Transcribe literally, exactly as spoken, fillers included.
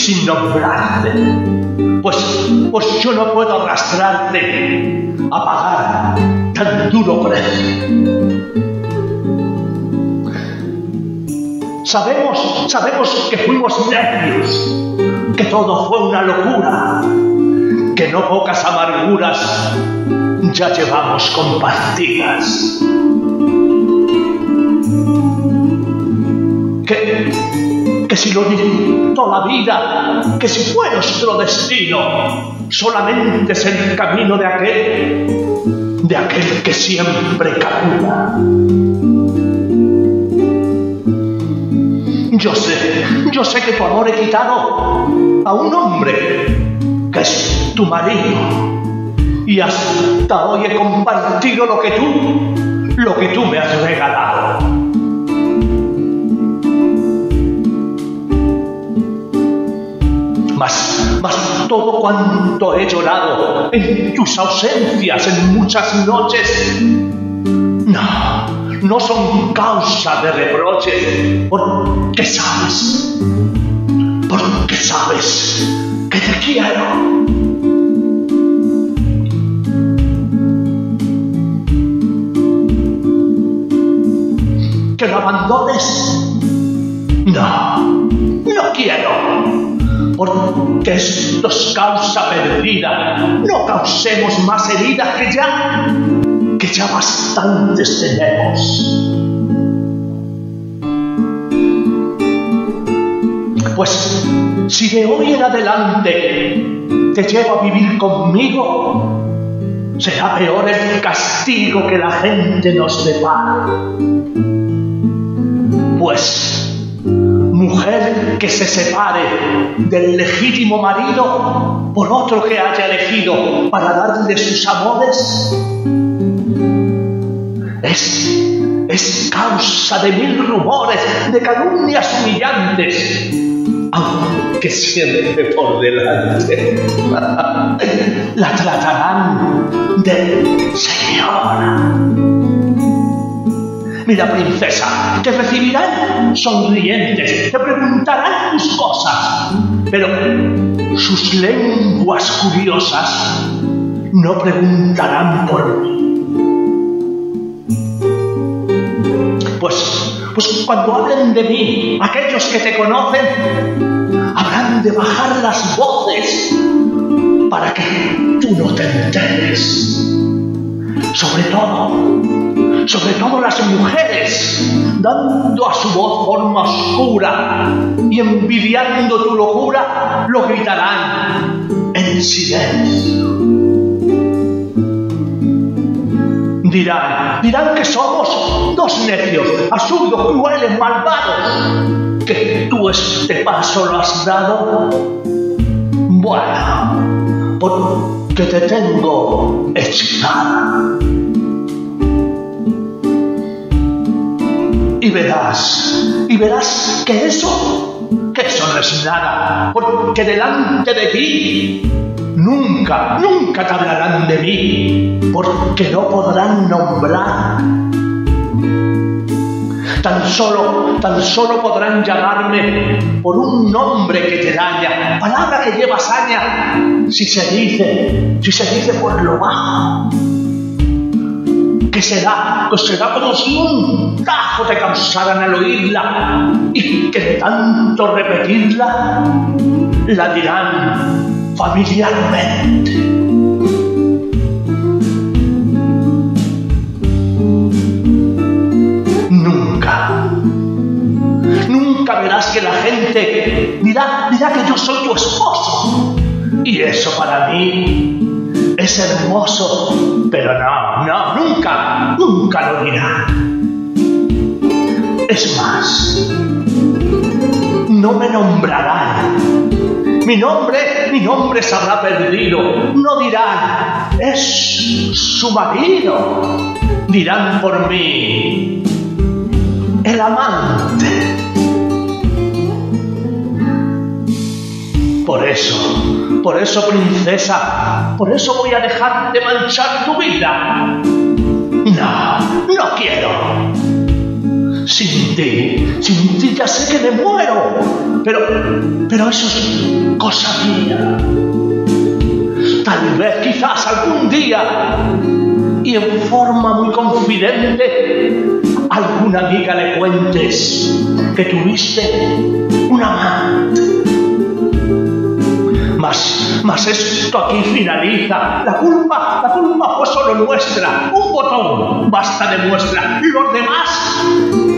sin nombrarte. Pues, pues yo no puedo arrastrarte a pagar tan duro precio. Sabemos, sabemos que fuimos necios, que todo fue una locura, que no pocas amarguras ya llevamos compartidas. Que, que si lo dictó la vida, que si fue nuestro destino, solamente es el camino de aquel, de aquel que siempre camina. Yo sé, yo sé que tu amor he quitado a un hombre que es tu marido, y hasta hoy he compartido lo que tú, lo que tú me has regalado. Mas, mas todo cuanto he llorado en tus ausencias, en muchas noches, no, no son causa de reproche, porque sabes, porque sabes que te quiero. ¿Que lo abandones? No, no quiero, porque esto es causa perdida. No causemos más heridas que ya, que ya bastantes tenemos. Pues si de hoy en adelante te llevo a vivir conmigo, será peor el castigo que la gente nos depara. Pues mujer que se separe del legítimo marido por otro que haya elegido para darle sus amores, es, es causa de mil rumores, de calumnias humillantes, aunque siempre por delante la tratarán de señora. Mira, princesa, te recibirán sonrientes, te preguntarán tus cosas, pero sus lenguas curiosas no preguntarán por mí. Pues, pues cuando hablen de mí, aquellos que te conocen habrán de bajar las voces para que tú no te enteres. Sobre todo, sobre todo las mujeres, dando a su voz forma oscura y envidiando tu locura, lo gritarán en silencio. Dirán, dirán que somos dos necios, absurdos, crueles, malvados, que tú este paso lo has dado. Bueno, porque te tengo hechizada. Y verás, y verás que eso, que eso no es nada, porque delante de ti nunca, nunca te hablarán de mí, porque no podrán nombrar. Tan solo, tan solo podrán llamarme por un nombre que te daña, palabra que lleva saña, si se dice, si se dice por lo bajo. ¿Qué será? Pues será como si un tajo te causaran al oírla, y que de tanto repetirla, la dirán familiarmente. Nunca, nunca verás que la gente dirá, dirá que yo soy tu esposo, y eso para mí es hermoso, pero no, no, nunca, nunca lo dirá. Es más, no me nombrarán. Mi nombre, mi nombre se habrá perdido. No dirán, es su marido. Dirán por mí, el amante. Por eso, por eso, princesa, por eso voy a dejar de manchar tu vida. No, no quiero. Sin ti, sin ti ya sé que me muero. Pero, pero eso es cosa mía. Tal vez, quizás algún día, y en forma muy confidente, a alguna amiga le cuentes que tuviste un amante. Mas, mas esto aquí finaliza. La culpa, la culpa fue solo nuestra. Un botón basta de muestra. Los demás